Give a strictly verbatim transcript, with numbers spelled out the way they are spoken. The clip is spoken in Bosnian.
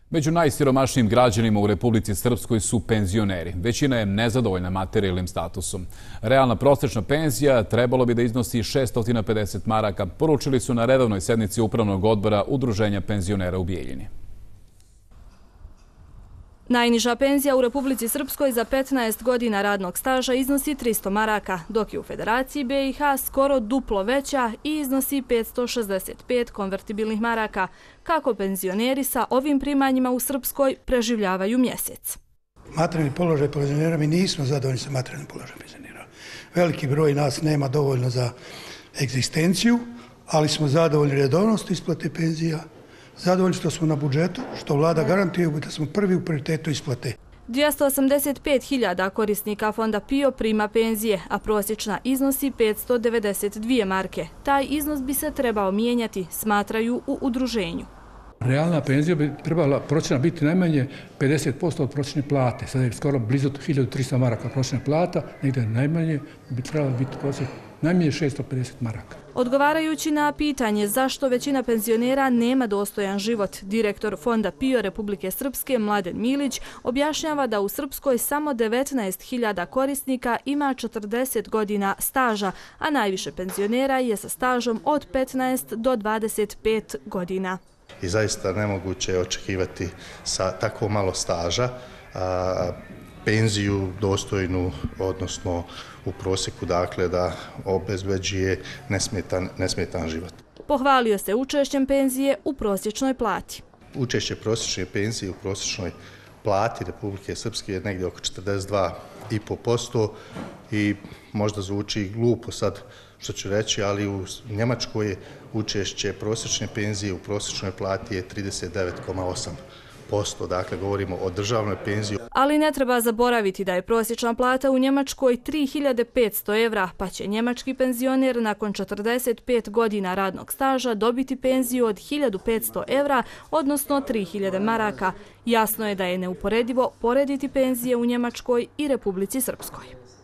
Među najsiromašnijim građanima u Republici Srpskoj su penzioneri. Većina je nezadovoljna materijalnim statusom. Realna prosječna penzija trebalo bi da iznosi šesto pedeset maraka, poručili su na redovnoj sednici Upravnog odbora Udruženja penzionera u Bijeljini. Najniža penzija u Republici Srpskoj za petnaest godina radnog staža iznosi tristo maraka, dok je u Federaciji B i H skoro duplo veća i iznosi petsto šezdeset pet konvertibilnih maraka. Kako penzioneri sa ovim primanjima u Srpskoj preživljavaju mjesec? Materijalni položaj penzionera, mi nismo zadovoljni sa materijalnim položajem penzionera. Veliki broj nas nema dovoljno za egzistenciju, ali smo zadovoljni redovnosti isplate penzija, zadovoljni što smo na budžetu, što vlada garantuje da smo prvi u prioritetu isplate. dvjesto osamdeset pet hiljada korisnika fonda P I O prima penzije, a prosječna iznosi petsto devedeset dvije marke. Taj iznos bi se trebao mijenjati, smatraju u udruženju. Realna penzija bi trebala prosječna biti najmanje pedeset posto od prosječne plate. Sada je skoro blizu hiljadu trista maraka prosječna plata, negdje najmanje bi trebala biti prosječna najmanje šesto pedeset maraka. Odgovarajući na pitanje zašto većina penzionera nema dostojan život, direktor fonda P I O Republike Srpske Mladen Milić objašnjava da u Srpskoj samo devetnaest hiljada korisnika ima četrdeset godina staža, a najviše penzionera je sa stažom od petnaest do dvadeset pet godina. I zaista nemoguće je očekivati sa tako malo staža a, penziju dostojnu, odnosno u prosjeku dakle da obezbeđuje nesmetan, nesmetan život. Pohvalio se učešćem penzije u prosječnoj plati. Učešće prosječne penzije u prosječnoj plati Republike Srpske je negdje oko četrdeset dva i po posto i možda zvuči glupo sad što ću reći, ali u Njemačkoj je učešće prosječne penzije u prosječnoj plati je trideset devet zarez osam posto. Dakle, govorimo o državnoj penziji. Ali ne treba zaboraviti da je prosječna plata u Njemačkoj tri hiljade petsto evra, pa će njemački penzioner nakon četrdeset pet godina radnog staža dobiti penziju od hiljadu petsto evra, odnosno tri hiljade maraka. Jasno je da je neuporedivo porediti penzije u Njemačkoj i Republici Srpskoj.